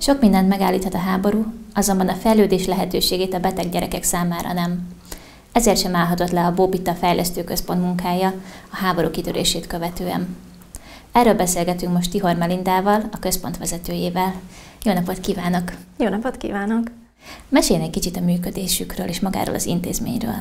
Sok mindent megállíthat a háború, azonban a fejlődés lehetőségét a beteg gyerekek számára nem. Ezért sem állhatott le a Bóbita Fejlesztőközpont munkája a háború kitörését követően. Erről beszélgetünk most Tihor Melindával, a központ vezetőjével. Jó napot kívánok! Jó napot kívánok! Mesélj egy kicsit a működésükről és magáról az intézményről.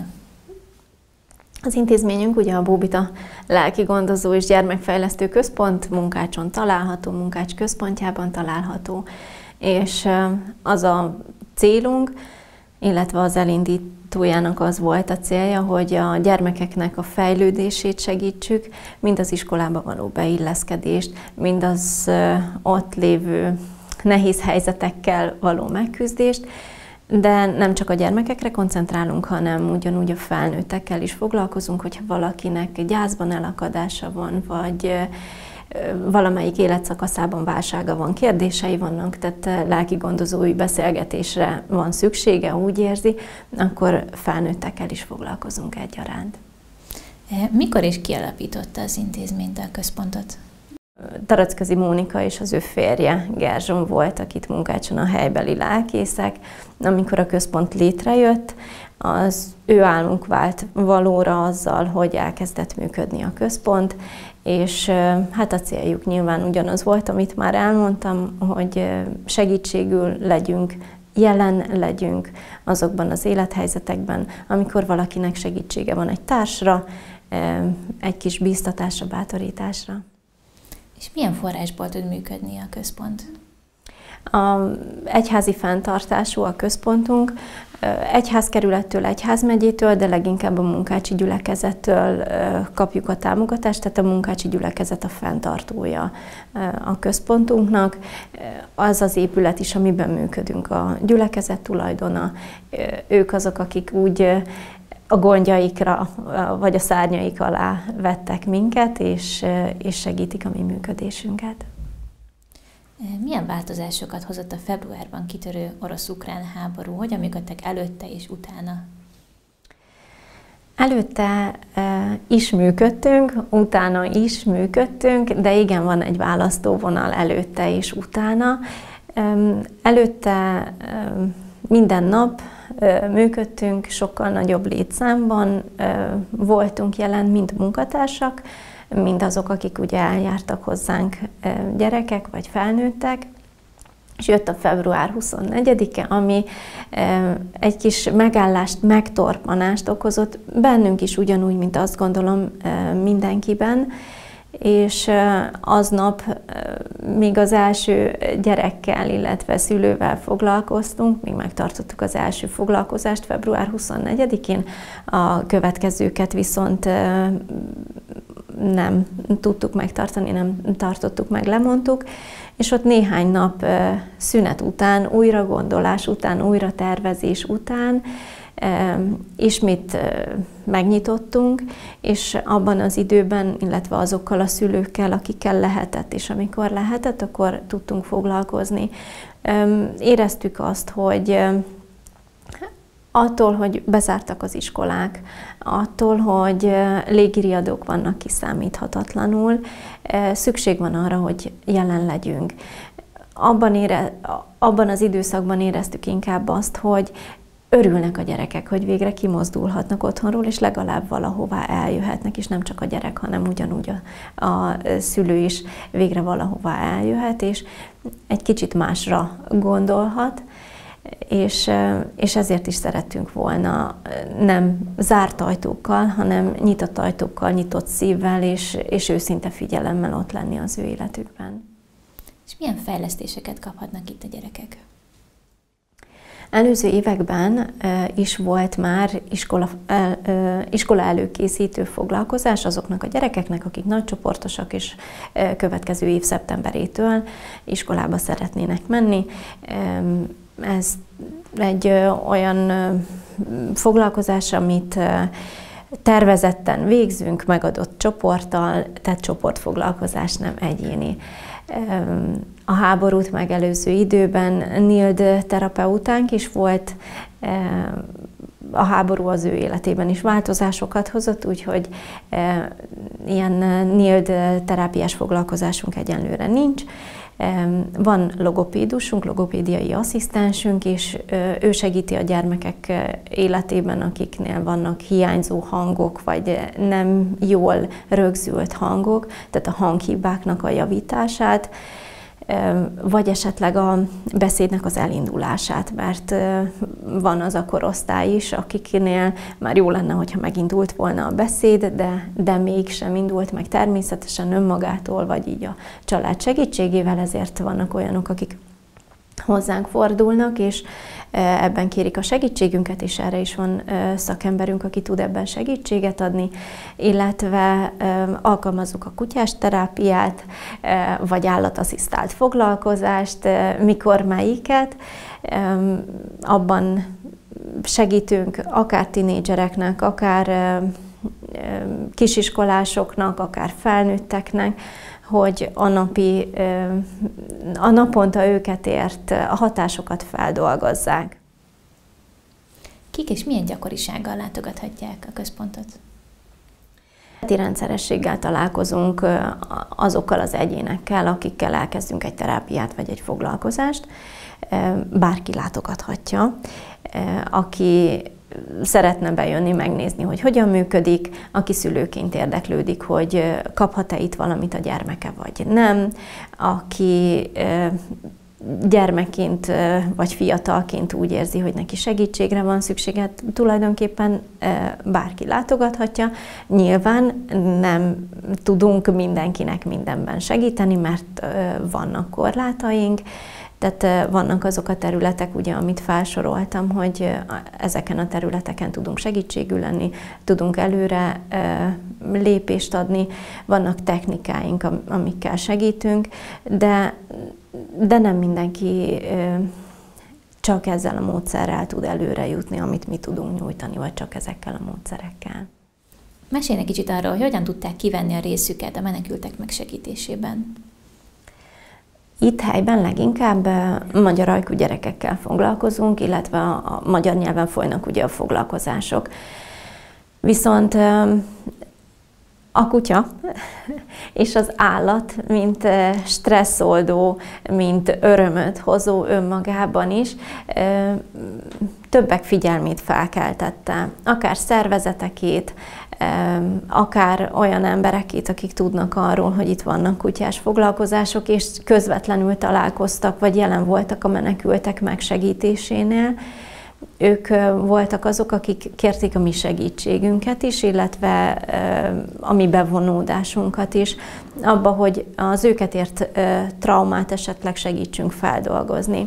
Az intézményünk ugye a Bóbita Lelkigondozó és Gyermekfejlesztő Központ Munkácson található, Munkács központjában található. És az a célunk, illetve az elindítójának az volt a célja, hogy a gyermekeknek a fejlődését segítsük, mind az iskolába való beilleszkedést, mind az ott lévő nehéz helyzetekkel való megküzdést, de nem csak a gyermekekre koncentrálunk, hanem ugyanúgy a felnőttekkel is foglalkozunk, hogyha valakinek gyászban elakadása van, vagy valamelyik életszakaszában válsága van, kérdései vannak, tehát lelkigondozói beszélgetésre van szüksége, úgy érzi, akkor felnőttekkel is foglalkozunk egyaránt. Mikor is kialapította az intézményt, a központot? Taracközi Mónika és az ő férje Gerzson volt, akit Munkácson a helybeli lelkészek. Amikor a központ létrejött, az ő álmuk vált valóra azzal, hogy elkezdett működni a központ, és hát a céljuk nyilván ugyanaz volt, amit már elmondtam, hogy segítségül legyünk, jelen legyünk azokban az élethelyzetekben, amikor valakinek segítsége van egy társra, egy kis bíztatásra, bátorításra. És milyen forrásból tud működni a központ? Egyházi fenntartású a központunk, egyházkerülettől, egyházmegyétől, de leginkább a munkácsi gyülekezettől kapjuk a támogatást, tehát a munkácsi gyülekezet a fenntartója a központunknak. Az az épület is, amiben működünk, a gyülekezet tulajdona. Ők azok, akik úgy a gondjaikra, vagy a szárnyaik alá vettek minket, és segítik a mi működésünket. Milyen változásokat hozott a februárban kitörő orosz-ukrán háború? Hogyan működtek előtte és utána? Előtte is működtünk, utána is működtünk, de igen, van egy választóvonal előtte és utána. Előtte minden nap működtünk, sokkal nagyobb létszámban voltunk jelen, mind munkatársak, mind azok, akik ugye eljártak hozzánk gyerekek vagy felnőttek. És jött a február 24-e, ami egy kis megállást, megtorpanást okozott bennünk is ugyanúgy, mint azt gondolom mindenkiben. És aznap még az első gyerekkel, illetve szülővel foglalkoztunk, még megtartottuk az első foglalkozást február 24-én, a következőket viszont nem tudtuk megtartani, nem tartottuk meg, lemondtuk, és ott néhány nap szünet után, újra gondolás után, újra tervezés után ismét megnyitottunk, és abban az időben, illetve azokkal a szülőkkel, akikkel lehetett, és amikor lehetett, akkor tudtunk foglalkozni. Éreztük azt, hogy attól, hogy bezártak az iskolák, attól, hogy légiriadók vannak kiszámíthatatlanul, szükség van arra, hogy jelen legyünk. Abban az időszakban éreztük inkább azt, hogy örülnek a gyerekek, hogy végre kimozdulhatnak otthonról, és legalább valahová eljöhetnek, és nem csak a gyerek, hanem ugyanúgy a szülő is végre valahová eljöhet, és egy kicsit másra gondolhat, és ezért is szerettünk volna nem zárt ajtókkal, hanem nyitott ajtókkal, nyitott szívvel, és őszinte figyelemmel ott lenni az ő életükben. És milyen fejlesztéseket kaphatnak itt a gyerekek? Előző években is volt már iskola előkészítő foglalkozás azoknak a gyerekeknek, akik nagycsoportosak és következő év szeptemberétől iskolába szeretnének menni. Ez egy olyan foglalkozás, amit tervezetten végzünk, megadott csoporttal, tehát csoportfoglalkozás, nem egyéni. A háborút megelőző időben NILD terapeutánk is volt, a háború az ő életében is változásokat hozott, úgyhogy ilyen NILD terápiás foglalkozásunk egyenlőre nincs. Van logopédusunk, logopédiai asszisztensünk, és ő segíti a gyermekek életében, akiknél vannak hiányzó hangok, vagy nem jól rögzült hangok, tehát a hanghibáknak a javítását, vagy esetleg a beszédnek az elindulását, mert van az a korosztály is, akiknél már jó lenne, hogyha megindult volna a beszéd, de mégsem indult meg természetesen önmagától, vagy így a család segítségével, ezért vannak olyanok, akik hozzánk fordulnak, és ebben kérik a segítségünket, és erre is van szakemberünk, aki tud ebben segítséget adni, illetve alkalmazzuk a kutyás terápiát, vagy állatasszisztált foglalkozást, mikor melyiket. Abban segítünk akár tinédzsereknek, akár kisiskolásoknak, akár felnőtteknek, hogy a naponta őket ért a hatásokat feldolgozzák. Kik és milyen gyakorisággal látogathatják a központot? Heti rendszerességgel találkozunk azokkal az egyénekkel, akikkel elkezdünk egy terápiát vagy egy foglalkozást. Bárki látogathatja, aki szeretne bejönni, megnézni, hogy hogyan működik, aki szülőként érdeklődik, hogy kaphat-e itt valamit a gyermeke, vagy nem, aki gyermekként vagy fiatalként úgy érzi, hogy neki segítségre van szüksége, tulajdonképpen bárki látogathatja. Nyilván nem tudunk mindenkinek mindenben segíteni, mert vannak korlátaink, tehát vannak azok a területek, ugye, amit felsoroltam, hogy ezeken a területeken tudunk segítségül lenni, tudunk előre lépést adni, vannak technikáink, amikkel segítünk, de nem mindenki csak ezzel a módszerrel tud előre jutni, amit mi tudunk nyújtani, vagy csak ezekkel a módszerekkel. Mesélj kicsit arról, hogy hogyan tudták kivenni a részüket a menekültek megsegítésében. Itt helyben leginkább magyar ajkú gyerekekkel foglalkozunk, illetve a magyar nyelven folynak ugye a foglalkozások. Viszont a kutya és az állat, mint stresszoldó, mint örömöt hozó önmagában is, többek figyelmét felkeltette, akár szervezetekét, akár olyan emberekét, akik tudnak arról, hogy itt vannak kutyás foglalkozások, és közvetlenül találkoztak, vagy jelen voltak a menekültek megsegítésénél. Ők voltak azok, akik kérték a mi segítségünket is, illetve a mi bevonódásunkat is, abba, hogy az őket ért traumát esetleg segítsünk feldolgozni.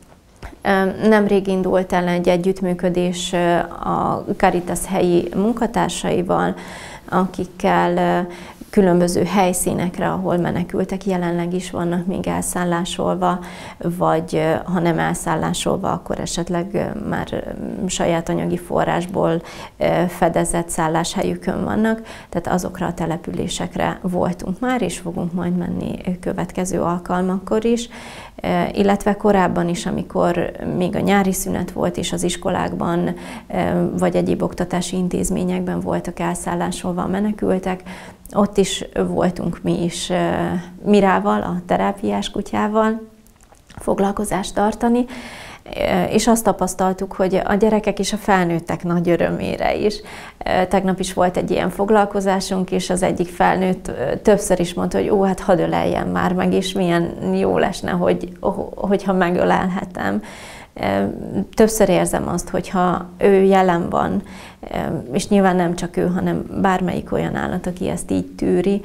Nemrég indult el egy együttműködés a Caritas helyi munkatársaival, akikkel különböző helyszínekre, ahol menekültek, jelenleg is vannak még elszállásolva, vagy ha nem elszállásolva, akkor esetleg már saját anyagi forrásból fedezett szálláshelyükön vannak, tehát azokra a településekre voltunk már, és fogunk majd menni következő alkalmakkor is, illetve korábban is, amikor még a nyári szünet volt, és az iskolákban vagy egyéb oktatási intézményekben voltak elszállásolva a menekültek, ott is voltunk mi is Mirával, a terápiás kutyával foglalkozást tartani, és azt tapasztaltuk, hogy a gyerekek és a felnőttek nagy örömére is. Tegnap is volt egy ilyen foglalkozásunk, és az egyik felnőtt többször is mondta, hogy hát hadd öleljen már meg, és milyen jó lesne, hogyha megölelhetem. Többször érzem azt, hogyha ő jelen van, és nyilván nem csak ő, hanem bármelyik olyan állat, aki ezt így tűri,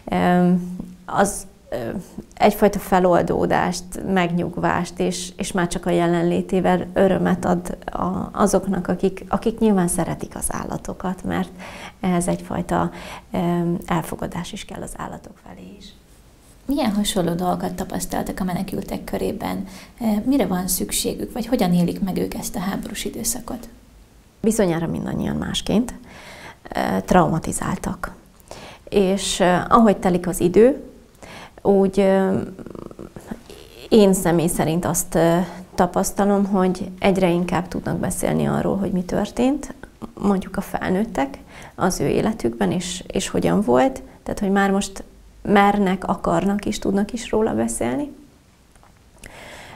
az egyfajta feloldódást, megnyugvást, és már csak a jelenlétével örömet ad azoknak, akik nyilván szeretik az állatokat, mert ehhez egyfajta elfogadás is kell az állatok felé is. Milyen hasonló dolgokat tapasztaltak a menekültek körében? Mire van szükségük, vagy hogyan élik meg ők ezt a háborús időszakot? Bizonyára mindannyian másként traumatizáltak. És ahogy telik az idő, úgy én személy szerint azt tapasztalom, hogy egyre inkább tudnak beszélni arról, hogy mi történt, mondjuk a felnőttek az ő életükben, és hogyan volt. Tehát, hogy már most mernek, akarnak és tudnak is róla beszélni.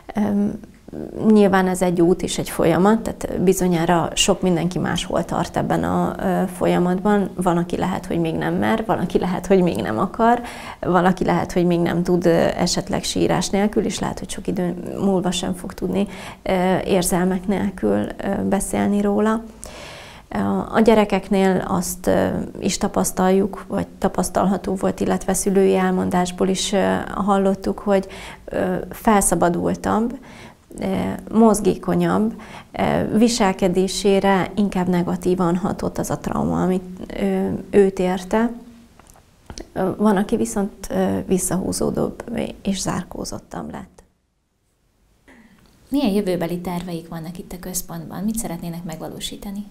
Nyilván ez egy út és egy folyamat, tehát bizonyára sok mindenki máshol tart ebben a folyamatban. Van, aki lehet, hogy még nem mer, van, aki lehet, hogy még nem akar, valaki lehet, hogy még nem tud esetleg sírás nélkül, és lehet, hogy sok idő múlva sem fog tudni érzelmek nélkül beszélni róla. A gyerekeknél azt is tapasztaljuk, vagy tapasztalható volt, illetve szülői elmondásból is hallottuk, hogy felszabadultabb, mozgékonyabb, viselkedésére inkább negatívan hatott az a trauma, amit őt érte. Van, aki viszont visszahúzódóbb és zárkózottabb lett. Milyen jövőbeli terveik vannak itt a központban? Mit szeretnének megvalósítani?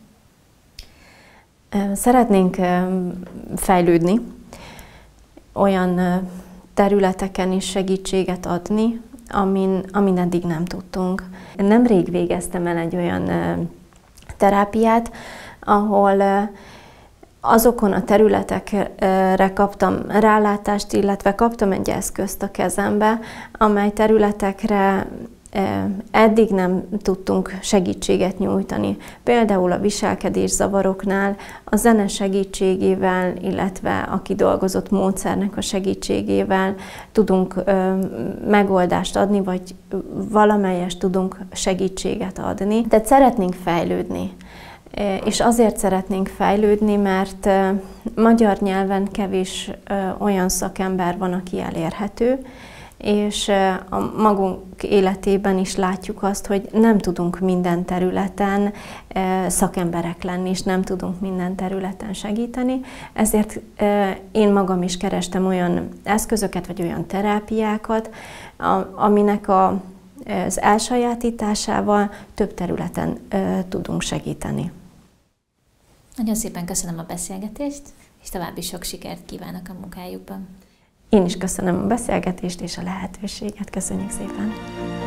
Szeretnénk fejlődni, olyan területeken is segítséget adni, amin eddig nem tudtunk. Nemrég végeztem el egy olyan terápiát, ahol azokon a területekre kaptam rálátást, illetve kaptam egy eszközt a kezembe, amely területekre eddig nem tudtunk segítséget nyújtani. Például a viselkedészavaroknál a zene segítségével, illetve a kidolgozott módszernek a segítségével tudunk megoldást adni, vagy valamelyest tudunk segítséget adni. Tehát szeretnénk fejlődni. És azért szeretnénk fejlődni, mert magyar nyelven kevés olyan szakember van, aki elérhető, és a magunk életében is látjuk azt, hogy nem tudunk minden területen szakemberek lenni, és nem tudunk minden területen segíteni. Ezért én magam is kerestem olyan eszközöket, vagy olyan terápiákat, aminek az elsajátításával több területen tudunk segíteni. Nagyon szépen köszönöm a beszélgetést, és további sok sikert kívánok a munkájukban. Én is köszönöm a beszélgetést és a lehetőséget. Köszönjük szépen!